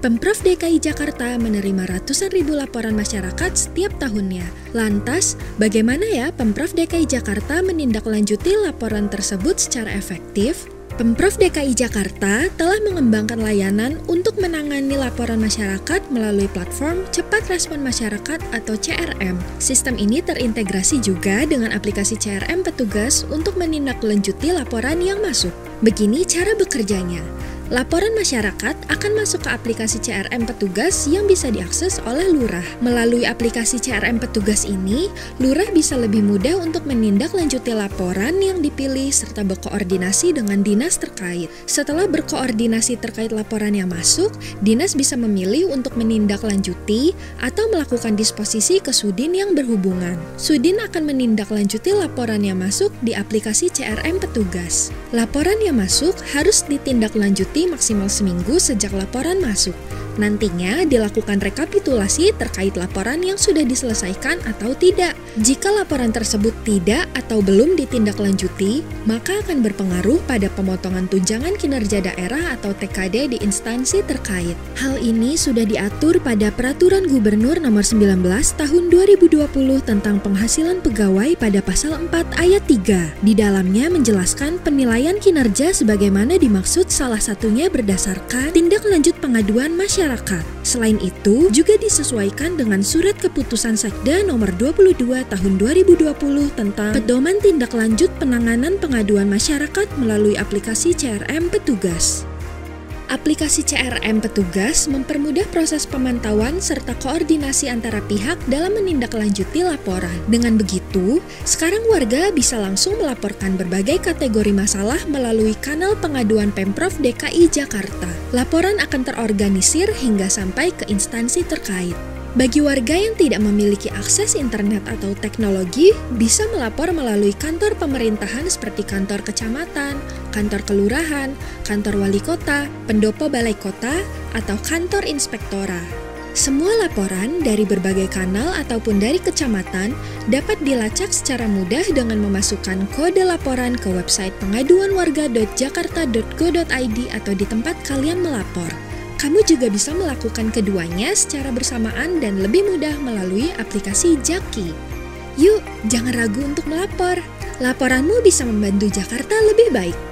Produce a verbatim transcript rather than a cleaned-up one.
Pemprov D K I Jakarta menerima ratusan ribu laporan masyarakat setiap tahunnya. Lantas, bagaimana ya Pemprov D K I Jakarta menindaklanjuti laporan tersebut secara efektif? Pemprov D K I Jakarta telah mengembangkan layanan untuk menangani laporan masyarakat melalui platform Cepat Respon Masyarakat atau C R M. Sistem ini terintegrasi juga dengan aplikasi C R M petugas untuk menindaklanjuti laporan yang masuk. Begini cara bekerjanya. Laporan masyarakat akan masuk ke aplikasi C R M petugas yang bisa diakses oleh lurah. Melalui aplikasi C R M petugas ini, lurah bisa lebih mudah untuk menindaklanjuti laporan yang dipilih serta berkoordinasi dengan dinas terkait. Setelah berkoordinasi terkait laporan yang masuk, dinas bisa memilih untuk menindaklanjuti atau melakukan disposisi ke Sudin yang berhubungan. Sudin akan menindaklanjuti laporan yang masuk di aplikasi C R M petugas. Laporan yang masuk harus ditindaklanjuti maksimal seminggu sejak laporan masuk. Nantinya dilakukan rekapitulasi terkait laporan yang sudah diselesaikan atau tidak. Jika laporan tersebut tidak atau belum ditindaklanjuti, maka akan berpengaruh pada pemotongan tunjangan kinerja daerah atau T K D di instansi terkait. Hal ini sudah diatur pada Peraturan Gubernur Nomor sembilan belas Tahun dua ribu dua puluh tentang penghasilan pegawai pada pasal empat ayat tiga. Di dalamnya menjelaskan penilaian kinerja sebagaimana dimaksud, salah satunya berdasarkan tindak lanjut pengaduan masyarakat. Selain itu, juga disesuaikan dengan Surat Keputusan Sekda Nomor dua puluh dua Tahun dua ribu dua puluh tentang Pedoman Tindak Lanjut Penanganan Pengaduan Masyarakat melalui aplikasi C R M Petugas. Aplikasi C R M Petugas mempermudah proses pemantauan serta koordinasi antara pihak dalam menindaklanjuti laporan. Dengan begitu, sekarang warga bisa langsung melaporkan berbagai kategori masalah melalui kanal pengaduan Pemprov D K I Jakarta. Laporan akan terorganisir hingga sampai ke instansi terkait. Bagi warga yang tidak memiliki akses internet atau teknologi, bisa melapor melalui kantor pemerintahan seperti kantor kecamatan, kantor kelurahan, kantor wali kota, pendopo balai kota, atau kantor inspektora. Semua laporan dari berbagai kanal ataupun dari kecamatan dapat dilacak secara mudah dengan memasukkan kode laporan ke website pengaduanwarga dot jakarta dot go dot i d atau di tempat kalian melapor. Kamu juga bisa melakukan keduanya secara bersamaan dan lebih mudah melalui aplikasi Jaki. Yuk, jangan ragu untuk melapor. Laporanmu bisa membantu Jakarta lebih baik.